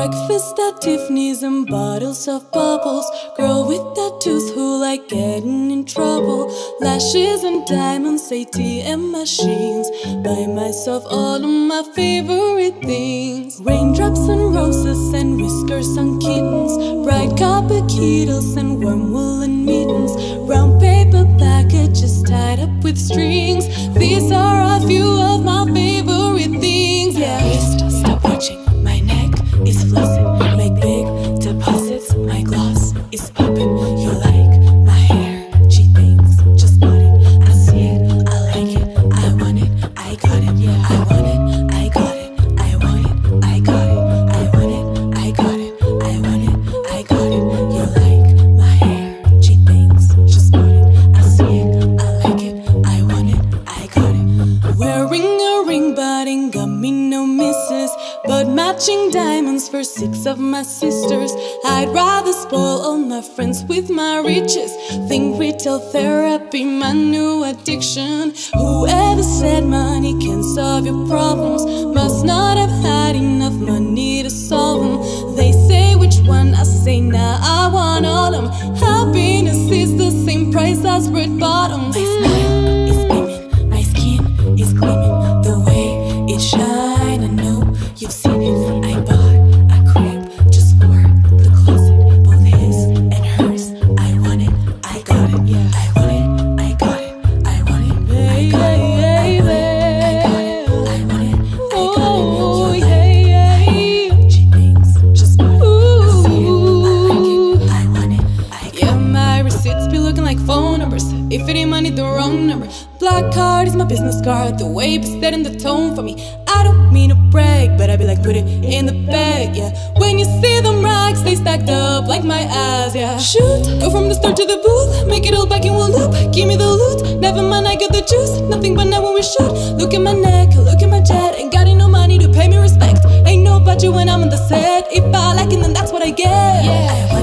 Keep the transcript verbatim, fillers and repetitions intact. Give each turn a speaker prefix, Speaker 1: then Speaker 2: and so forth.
Speaker 1: Breakfast at Tiffany's and bottles of bubbles. Girl with tattoos who like getting in trouble. Lashes and diamonds, A T M machines. Buy myself all of my favorite things. Raindrops and roses and whiskers on kittens. Bright copper kettles and warm woolen mittens. Brown paper packages tied up with strings. These are a few of my favorite things. Yeah, wrist, stop watching. My neck is flossing. Make big deposits. My gloss is popping. You like my hair? She thinks just bought it. I see it, I like it, I want it, I got it. Yeah, I want it, I got it, I want it, I got it, I want it, I got it, I want it, I got it. You like my hair? She thinks just bought it. I see it, I like it, I want it, I got it. Wearing a ring, but ain't got me no misses. But matching diamonds for six of my sisters. I'd rather spoil all my friends with my riches. Think retail therapy, my new addiction. Whoever said money can solve your problems must not have had enough money to solve them. They say which one, I say nah, I want all of them. Happiness is the same price as red bottoms. My smile is beaming, my skin is gleaming. The way it shine, I know you've seen it. I bought a crib just for the closet, both his and hers. I want it, I got it. Yeah, I want it, I got it. I want it, I got it. I got it, I want it, I got it. You like my she thinks just bought it. I see it, I like it, I want it, I got it. Yeah, my receipts be looking like phone numbers. If it ain't money, the wrong number. Black card is my business card. The way it be setting the tone for me. I don't mean to brag, but I be like, put it in the bag, yeah. When you see them racks, they stacked up like my ass, yeah. Shoot, go from the start to the booth, make it all back in one loop. Give me the loot, never mind, I got the juice. Nothing but now when we shoot. Look at my neck, look at my jet. Ain't got no money to pay me respect. Ain't no budget when I'm on the set. If I like it, then that's what I get. Yeah.